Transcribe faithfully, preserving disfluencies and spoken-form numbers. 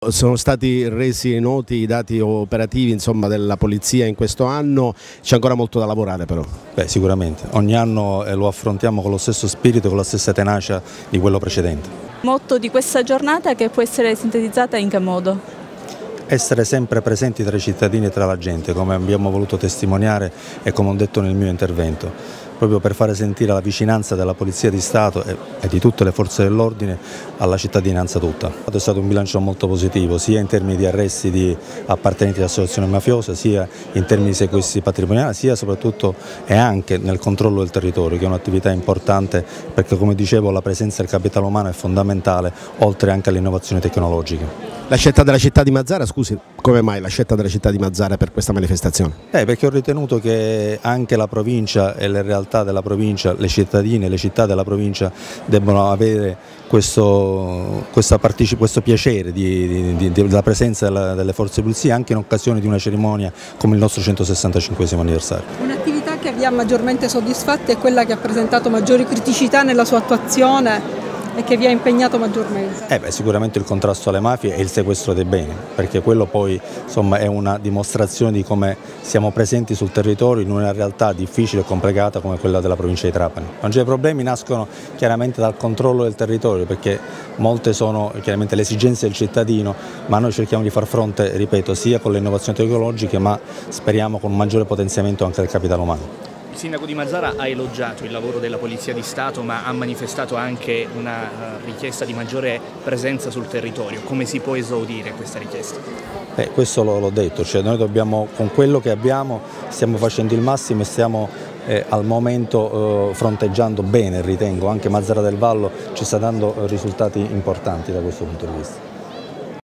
sono stati resi noti i dati operativi, insomma, della polizia in questo anno, c'è ancora molto da lavorare però. Beh, sicuramente, ogni anno eh, lo affrontiamo con lo stesso spirito, con la stessa tenacia di quello precedente. Il motto di questa giornata che può essere sintetizzata in che modo? Essere sempre presenti tra i cittadini e tra la gente, come abbiamo voluto testimoniare e come ho detto nel mio intervento, proprio per fare sentire la vicinanza della Polizia di Stato e, e di tutte le forze dell'ordine alla cittadinanza tutta. È stato un bilancio molto positivo, sia in termini di arresti di appartenenti alle associazioni mafiose, sia in termini di sequestri patrimoniali, sia soprattutto e anche nel controllo del territorio, che è un'attività importante perché, come dicevo, la presenza del capitale umano è fondamentale, oltre anche alle innovazioni tecnologiche. La scelta della città di Mazara, scusi, come mai la scelta della città di Mazara per questa manifestazione? Eh, perché ho ritenuto che anche la provincia e le realtà della provincia, le cittadine e le città della provincia debbano avere questo, questa questo piacere di, di, di, della presenza della, delle forze di polizia anche in occasione di una cerimonia come il nostro centosessantacinquesimo anniversario. Un'attività che vi ha maggiormente soddisfatti è quella che ha presentato maggiori criticità nella sua attuazione e che vi ha impegnato maggiormente? Eh beh, sicuramente il contrasto alle mafie e il sequestro dei beni, perché quello poi insomma, è una dimostrazione di come siamo presenti sul territorio in una realtà difficile e complicata come quella della provincia di Trapani. Oggi i problemi nascono chiaramente dal controllo del territorio, perché molte sono chiaramente le esigenze del cittadino, ma noi cerchiamo di far fronte, ripeto, sia con le innovazioni tecnologiche, ma speriamo con un maggiore potenziamento anche del capitale umano. Il sindaco di Mazara ha elogiato il lavoro della Polizia di Stato, ma ha manifestato anche una richiesta di maggiore presenza sul territorio. Come si può esaudire questa richiesta? Eh, questo l'ho detto, cioè noi dobbiamo, con quello che abbiamo stiamo facendo il massimo e stiamo eh, al momento eh, fronteggiando bene, ritengo, anche Mazara del Vallo ci sta dando risultati importanti da questo punto di vista.